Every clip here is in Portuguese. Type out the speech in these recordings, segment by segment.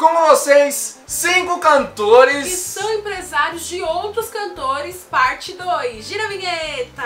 Com vocês, 5 cantores que são empresários de outros cantores, parte 2. Gira a vinheta!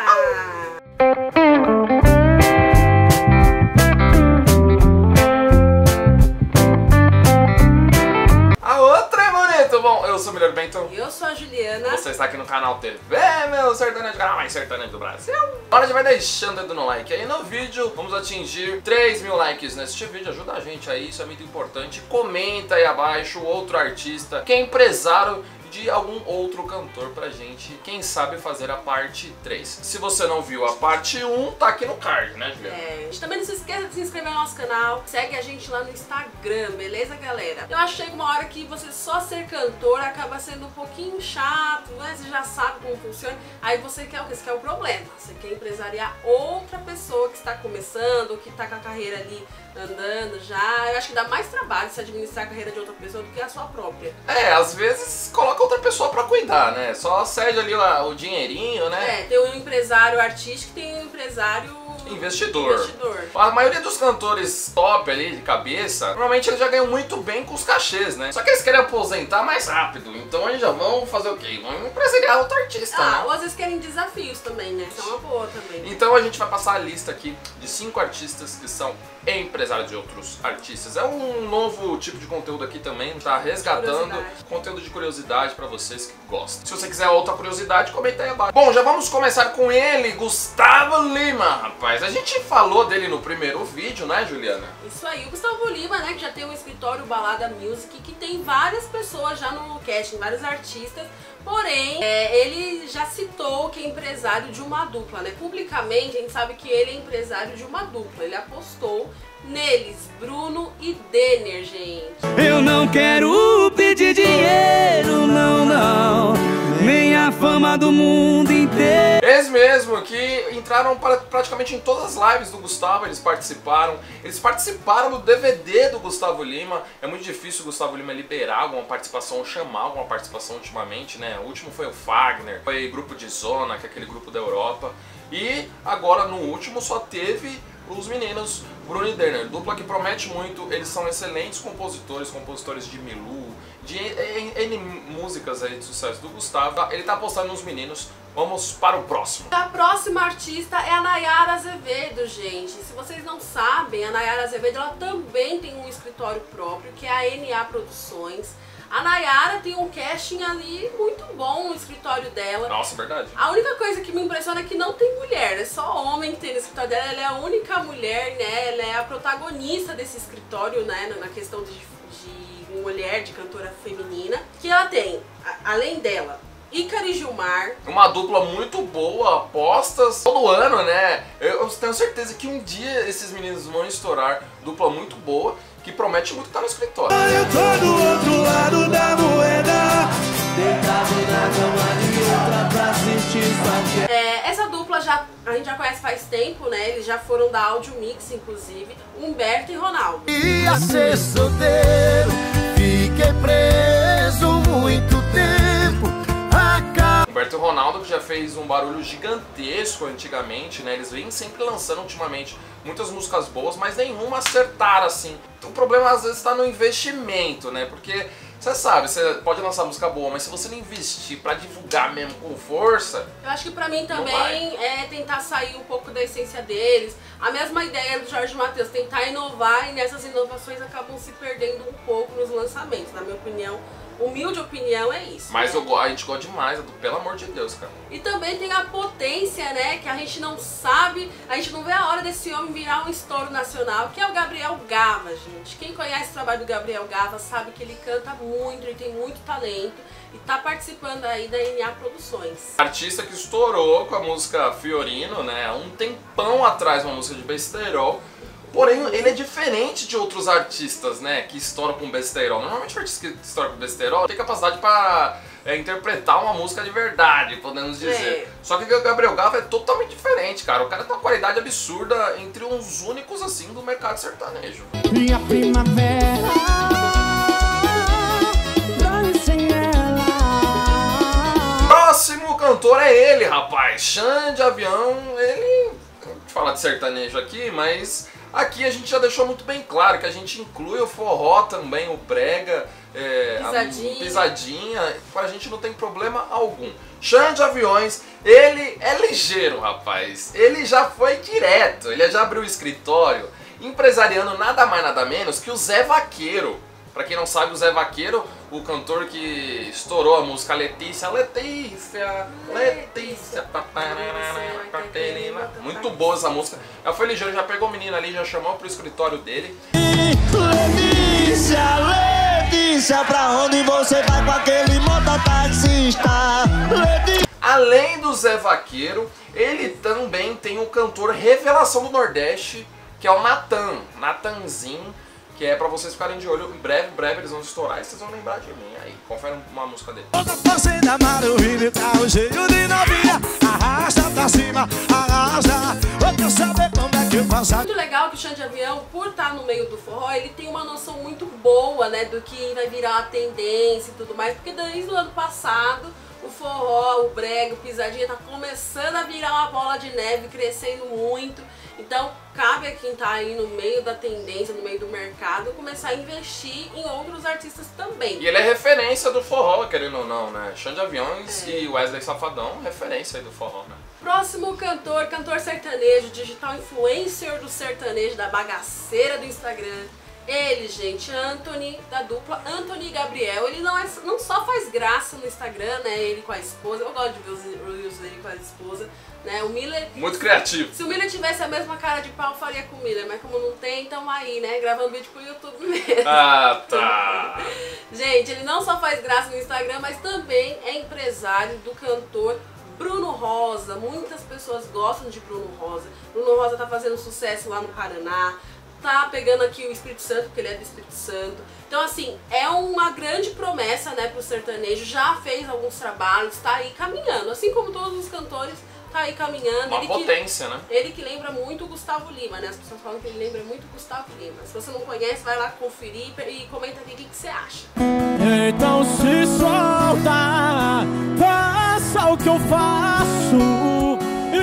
A outra é bonito. Bom, eu sou o Melhor Bento. Eu sou a Juliana. Você está aqui no canal TV, meu sertanejo, canal mais sertanejo do Brasil. Agora já vai deixando o dedo no like aí no vídeo. Vamos atingir 3.000 likes neste vídeo. Ajuda a gente aí, isso é muito importante. Comenta aí abaixo outro artista que é empresário de algum outro cantor pra gente, quem sabe, fazer a parte 3. Se você não viu a parte 1, tá aqui no card, né, Juliana? A gente também não se esqueça de se inscrever no nosso canal, segue a gente lá no Instagram, beleza, galera? Eu acho que chega uma hora que você só ser cantor acaba sendo um pouquinho chato, né? Você já sabe como funciona, aí você quer o que? Você quer o problema, você quer empresariar outra pessoa que está começando, que tá com a carreira ali andando já. Eu acho que dá mais trabalho se administrar a carreira de outra pessoa do que a sua própria. Às vezes coloca outra pessoa pra cuidar, né? Só cede ali o dinheirinho, né? Tem um empresário artístico e tem um empresário investidor. A maioria dos cantores top ali de cabeça, normalmente eles já ganham muito bem com os cachês, né? Só que eles querem aposentar mais rápido, então eles já vão fazer o quê? Vão empresariar outro artista, né? Ou às vezes querem desafios também, né? Isso é uma boa também. Então a gente vai passar a lista aqui de 5 artistas que são empresários de outros artistas. É um novo tipo de conteúdo aqui também, tá resgatando conteúdo de curiosidade pra vocês que gostam. Se você quiser outra curiosidade, comenta aí abaixo. Bom, já vamos começar com ele, Gustavo Lima, rapaz. A gente falou dele no primeiro vídeo, né, Juliana? Isso aí, o Gustavo Lima, né, que já tem um escritório Balada Music, que tem várias pessoas já no casting, vários artistas. Porém, ele já citou que é empresário de uma dupla, né? Publicamente, a gente sabe que ele é empresário de uma dupla. Ele apostou neles, Bruno e Denner, gente. Eu não quero pedir dinheiro, não, nem a fama do mundo inteiro. Eles mesmo que entraram praticamente em todas as lives do Gustavo, eles participaram do DVD do Gustavo Lima. É muito difícil o Gustavo Lima liberar alguma participação ou chamar alguma participação ultimamente, né? O último foi o Fagner, foi grupo de Zona, que é aquele grupo da Europa. E agora no último só teve os meninos Bruno e Denner, dupla que promete muito. Eles são excelentes compositores de Milu, de N músicas aí de sucesso do Gustavo. Ele tá apostando nos meninos. Vamos para o próximo. A próxima artista é a Nayara Azevedo, gente. Se vocês não sabem, a Nayara Azevedo ela também tem um escritório próprio, que é a NA Produções. A Nayara tem um casting ali muito bom no escritório dela. Nossa, verdade. A única coisa que me impressiona é que não tem mulher, é só homem que tem no escritório dela. Ela é a única mulher, né? Ela é a protagonista desse escritório, né? Na questão de mulher, de cantora feminina. Que ela tem, além dela, Ícaro e Gilmar. Uma dupla muito boa, apostas todo ano, né? Eu tenho certeza que um dia esses meninos vão estourar. Dupla muito boa, que promete muito estar no escritório. Eu tô do outro lado da moeda, deitado na cama de outra pra sentir sua. Essa dupla a gente já conhece faz tempo, né? Eles já foram da Audio Mix, inclusive, Humberto e Ronaldo. Ia ser solteiro, fiquei preso muito tempo. Humberto e Ronaldo, que já fez um barulho gigantesco antigamente, né? Eles vêm sempre lançando ultimamente muitas músicas boas, mas nenhuma acertaram assim. O problema às vezes está no investimento, né? Porque você sabe, você pode lançar música boa, mas se você não investir pra divulgar mesmo com força... Eu acho que pra mim também é tentar sair um pouco da essência deles. A mesma ideia do Jorge Mateus, tentar inovar, e nessas inovações acabam se perdendo um pouco nos lançamentos, na minha opinião. Humilde opinião é isso. Mas né? a gente gosta demais, pelo amor de Deus, cara. E também tem a potência, né, que a gente não sabe, a gente não vê a hora desse homem virar um estouro nacional, que é o Gabriel Gava, gente. Quem conhece o trabalho do Gabriel Gava sabe que ele canta muito, ele tem muito talento e tá participando aí da NA Produções. Artista que estourou com a música Fiorino, né, um tempão atrás, uma música de besterol. Porém, ele é diferente de outros artistas, né, que estouram com besterol. Normalmente o artista que estoura com besterol tem capacidade para interpretar uma música de verdade, podemos dizer. Só que o Gabriel Gava é totalmente diferente, cara. O cara tem uma qualidade absurda, entre uns únicos, assim, do mercado sertanejo. Minha primavera, dói sem ela. Próximo cantor é ele, rapaz. Xande Avião, ele... falar de sertanejo aqui, mas Aqui a gente já deixou muito bem claro que a gente inclui o forró também, o brega, a pisadinha, pra gente não tem problema algum. Xande Aviões, ele é ligeiro, rapaz. Ele já foi direto, ele já abriu o escritório, empresariando nada mais nada menos que o Zé Vaqueiro. Pra quem não sabe, o Zé Vaqueiro, o cantor que estourou a música Letícia, Letícia, Letícia, muito boa essa música. Já foi ligeiro, já pegou o menino ali, já chamou pro escritório dele. Letícia, Letícia, pra onde você vai com aquele mototaxista? Além do Zé Vaqueiro, ele também tem o cantor revelação do Nordeste, que é o Natanzinho, que é pra vocês ficarem de olho. Em breve eles vão estourar e vocês vão lembrar de mim. Aí, confere uma música dele. Muito legal que o Xande Avião, por estar no meio do forró, ele tem uma noção muito boa, né, do que vai virar a tendência e tudo mais, porque desde o ano passado o forró, o brega, o pisadinha tá começando a virar uma bola de neve, crescendo muito. Então, cabe a quem tá aí no meio da tendência, no meio do mercado, começar a investir em outros artistas também. E ele é referência do forró, querendo ou não, né? Xande Aviões e Wesley Safadão, referência aí do forró, né? Próximo cantor sertanejo, digital influencer do sertanejo, da bagaceira do Instagram. Ele, gente, Anthony, da dupla Anthony e Gabriel. Ele não só faz graça no Instagram, né? Ele com a esposa. Eu gosto de ver os reels dele com a esposa, né? O Miller... Muito criativo. Se o Miller tivesse a mesma cara de pau, faria com o Miller. Mas como não tem, então aí, né? Gravando vídeo pro YouTube mesmo. Ah, tá. Gente, ele não só faz graça no Instagram, mas também é empresário do cantor Bruno Rosa. Muitas pessoas gostam de Bruno Rosa. Bruno Rosa tá fazendo sucesso lá no Paraná. Tá pegando aqui o Espírito Santo, porque ele é do Espírito Santo. Então, assim, é uma grande promessa, né, pro sertanejo. Já fez alguns trabalhos, tá aí caminhando. Assim como todos os cantores, tá aí caminhando. Uma potência, né? Ele que lembra muito o Gustavo Lima, né? As pessoas falam que ele lembra muito o Gustavo Lima. Se você não conhece, vai lá conferir e comenta aqui o que você acha. Então se solta, faça o que eu faço.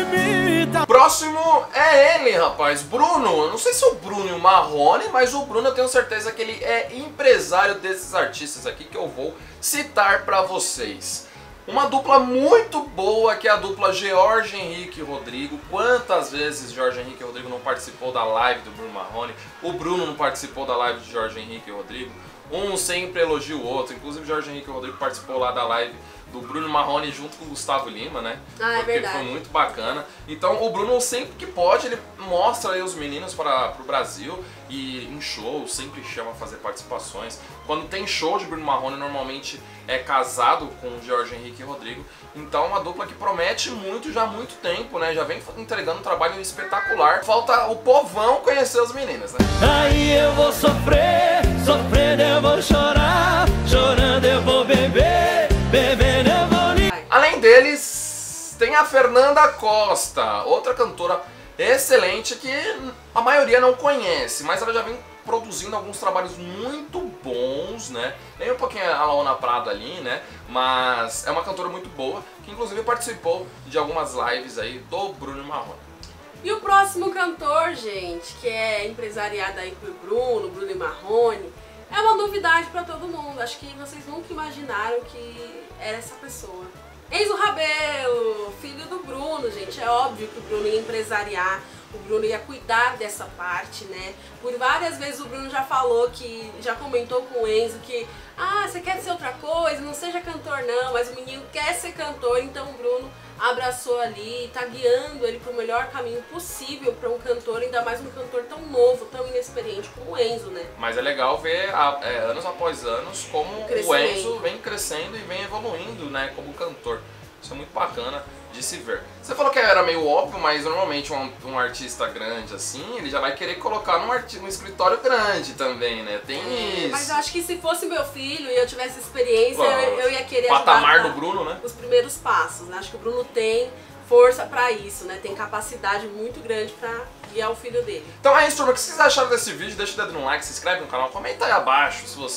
Próximo é ele, rapaz, Bruno. Eu não sei se é o Bruno e o Marrone, mas o Bruno eu tenho certeza que ele é empresário desses artistas aqui que eu vou citar pra vocês. Uma dupla muito boa que é a dupla Jorge Henrique e Rodrigo. Quantas vezes Jorge Henrique e Rodrigo não participou da live do Bruno Marrone? O Bruno não participou da live de Jorge Henrique e Rodrigo. Um sempre elogia o outro. Inclusive Jorge Henrique e Rodrigo participou lá da live do Bruno Marrone junto com o Gustavo Lima, né? Ah, é porque verdade. foi muito bacana. Então o Bruno sempre que pode, ele mostra aí os meninos para o Brasil e em show sempre chama a fazer participações. Quando tem show de Bruno Marrone, normalmente é casado com o Jorge Henrique e Rodrigo. Então uma dupla que promete muito já há muito tempo, né? Já vem entregando um trabalho espetacular. Falta o povão conhecer os meninos, né? Aí eu vou sofrer, sofrendo eu vou chorar, chorando eu vou beber, bebendo eu vou... Além deles, tem a Fernanda Costa, outra cantora excelente que a maioria não conhece, mas ela já vem produzindo alguns trabalhos muito bons, né? Tem um pouquinho a Laona Prado ali, né? Mas é uma cantora muito boa, que inclusive participou de algumas lives aí do Bruno Marrone. E o próximo cantor, gente, que é empresariado aí por Bruno e Marrone, é uma novidade pra todo mundo. Acho que vocês nunca imaginaram que era essa pessoa. Enzo Rabelo, filho do Bruno, gente. É óbvio que o Bruno ia empresariar, o Bruno ia cuidar dessa parte, né? Por várias vezes o Bruno já falou que, já comentou com o Enzo que você quer ser outra coisa, não seja cantor não, mas o menino quer ser cantor, então o Bruno abraçou ali, tá guiando ele pro melhor caminho possível para um cantor, ainda mais um cantor tão novo, tão inexperiente como o Enzo, né? Mas é legal ver anos após anos como o Enzo vem crescendo e vem evoluindo, né, como cantor. Isso é muito bacana de se ver. Você falou que era meio óbvio, mas normalmente um artista grande assim, ele já vai querer colocar num escritório grande também, né? Tem isso. Mas eu acho que se fosse meu filho e eu tivesse experiência, eu ia querer ajudar patamar do Bruno, né? Os primeiros passos, né? Acho que o Bruno tem força pra isso, né? Tem capacidade muito grande pra guiar o filho dele. Então é isso, turma. O que vocês acharam desse vídeo? Deixa o dedo no like, se inscreve no canal, comenta aí abaixo se você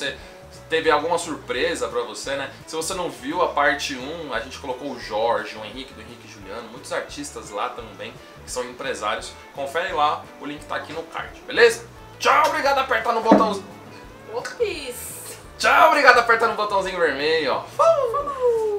teve alguma surpresa pra você, né? Se você não viu a parte 1, a gente colocou o Jorge, o Henrique do Henrique e Juliano, muitos artistas lá também, que são empresários. Confere lá, o link tá aqui no card, beleza? Tchau, obrigado, apertar no botãozinho. Opis! Tchau, obrigado, apertar no botãozinho vermelho, ó. Falou!